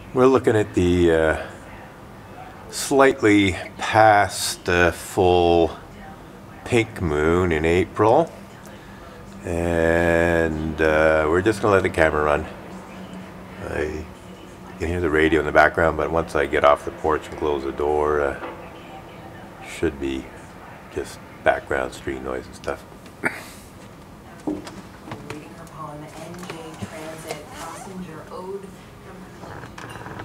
We're looking at the slightly past full pink moon in April, and we're just going to let the camera run. I can hear the radio in the background, but once I get off the porch and close the door, should be just background street noise and stuff. Reading her poem, NJ Transit Passenger Ode from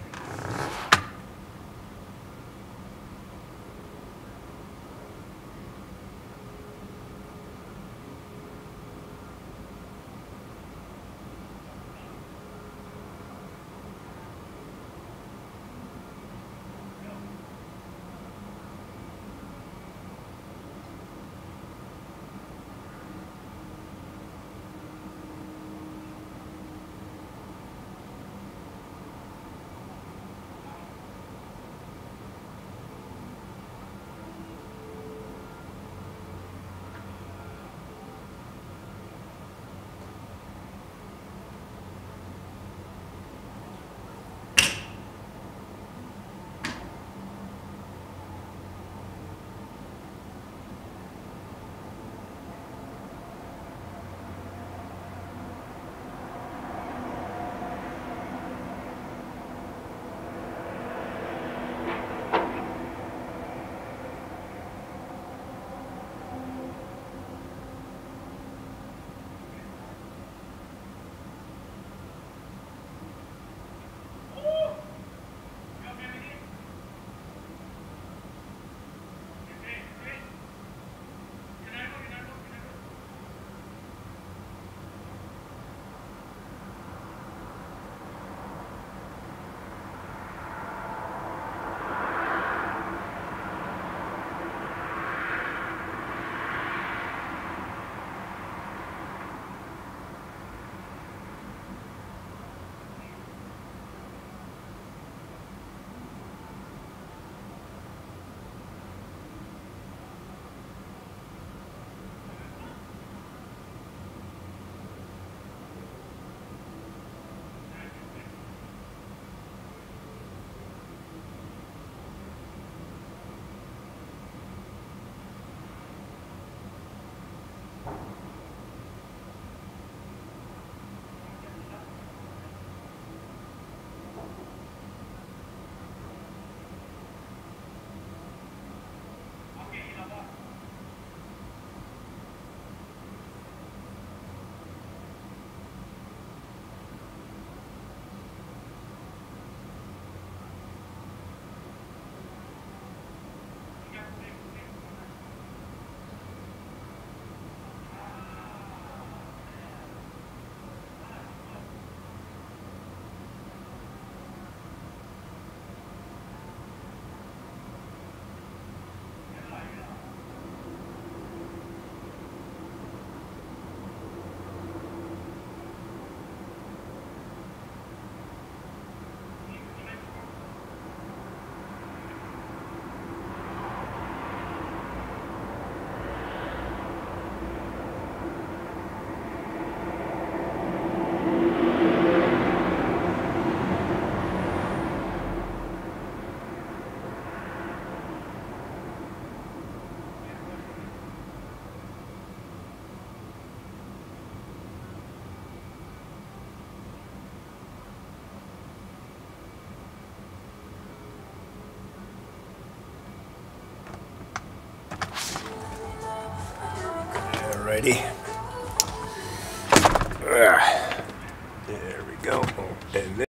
Alrighty. There we go. And